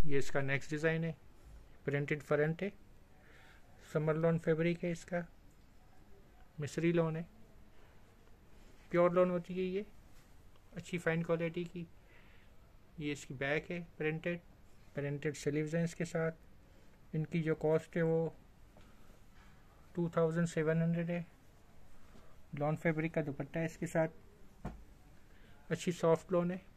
ये इसका next design है, प्रिंटेड फ्रंट है, समर लॉन फैब्रिक है, इसका मिस्री लॉन है, प्योर लॉन होती है ये, अच्छी फाइन क्वालिटी की। ये इसकी बैक है, प्रिंटेड स्लीव्स हैं इसके साथ। इनकी जो कॉस्ट है वो 2700 है। लॉन फैब्रिक का दुपट्टा है इसके साथ, अच्छी सॉफ्ट लॉन है।